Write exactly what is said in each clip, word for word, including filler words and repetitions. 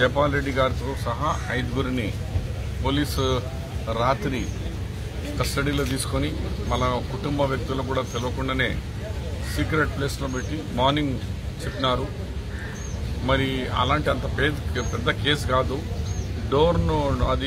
జపాల్ రెడ్డి గారితో సహా ఐదుగురిని పోలీసు రాత్రి కస్టడీలో తీసుకొని మన కుటుంబ వ్యక్తులకు కూడా తెలియకుండానే సీక్రెట్ ప్లేస్లో పెట్టి మార్నింగ్ చెప్పినారు. మరి అలాంటి అంత పెద్ద కేసు కాదు. డోర్ను అది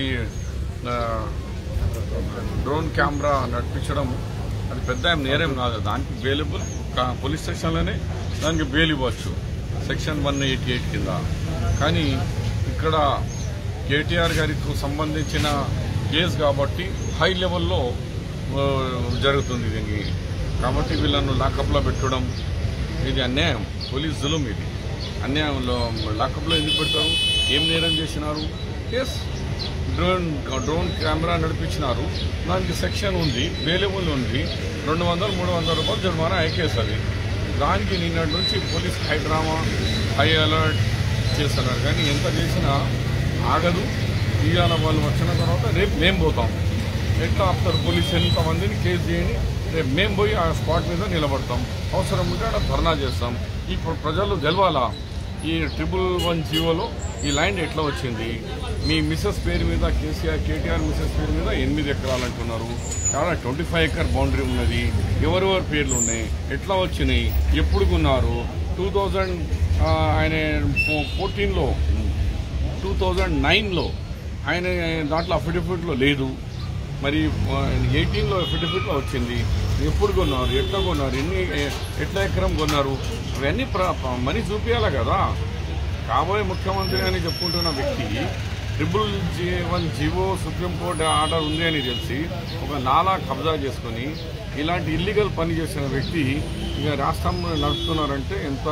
డ్రోన్ కెమెరా నడిపించడం అది పెద్ద నేరం కాదు. దానికి బెయిలబుల్ పోలీస్ స్టేషన్లోనే దానికి బెయిల్ ఇవ్వచ్చు సెక్షన్ వన్ ఎయిటీ ఎయిట్ కింద. కానీ ఇక్కడ కేటీఆర్ గారికి సంబంధించిన కేసు కాబట్టి హై లెవెల్లో జరుగుతుంది దీనికి. కాబట్టి వీళ్ళను లాకప్లో పెట్టడం ఇది అన్యాయం, పోలీస్ జులుం. ఇది అన్యాయంలో లాకప్లో ఎందుకు పెడతారు? ఏం నేరం చేసినారు? ఎస్, డ్రోన్ డ్రోన్ కెమెరా నడిపించినారు, దానికి సెక్షన్ ఉంది, బెయిలబుల్ ఉంది, రెండు వందలు మూడు వందల రూపాయలు జరిమానా కేసు అది. దానికి నిన్నటి నుంచి police high drama high alert చేస్తున్నారు. కానీ ఎంత చేసినా ఆగదు. ఇవాళ వాళ్ళు వచ్చిన తర్వాత రేపు మేము పోతాం. ఎట్లా ఆపుతారు పోలీసు? ఎంతమందిని కేసు చేయని రేపు మేము పోయి ఆ స్పాట్ మీద నిలబడతాం. అవసరం ఉంటే అక్కడ ధర్నా చేస్తాం. ఇప్పుడు ప్రజలు గెలవాలా? ఈ ట్రిపుల్ వన్ జీవోలో ఈ ల్యాండ్ ఎట్లా వచ్చింది? మీ మిసెస్ పేరు మీద కేసీఆర్ కేటీఆర్ మిసెస్ పేరు మీద ఎనిమిది ఎకరాలు అంటున్నారు. చాలా ట్వంటీ ఫైవ్ ఎకర్ బౌండరీ ఉన్నది. ఎవరెవరి పేర్లు ఉన్నాయి? ఎట్లా వచ్చినాయి? ఎప్పుడు కొన్నారు? టూ థౌజండ్ ఆయన ఫోర్టీన్లో టూ థౌజండ్ నైన్లో ఆయన దాంట్లో అఫిడవిట్లో లేదు. మరి ఎయిటీన్లో అఫిడవిట్లో వచ్చింది. ఎప్పుడు కొన్నారు? ఎట్లా కొన్నారు? ఎన్ని ఎట్లా ఎకరం కొన్నారు? అవన్నీ మనీ చూపించాలి కదా. కాబోయే ముఖ్యమంత్రి అని చెప్పుకుంటున్న వ్యక్తి triple G one G O supreme court order ఉంది అని తెలిసి ఒక నాలా కబ్జా చేసుకుని ఇలాంటి ఇల్లీగల్ పని చేసిన వ్యక్తి ఇక రాష్ట్రం నడుపుతున్నారంటే ఎంత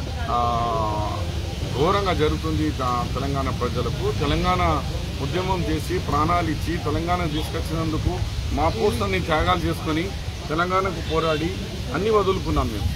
ఘోరంగా జరుగుతుంది తెలంగాణ ప్రజలకు. తెలంగాణ ఉద్యమం చేసి ప్రాణాలు ఇచ్చి తెలంగాణ తీసుకొచ్చినందుకు మా పోస్టుని త్యాగాలు చేసుకొని తెలంగాణకు పోరాడి అన్ని వదులుకున్నాం మేము.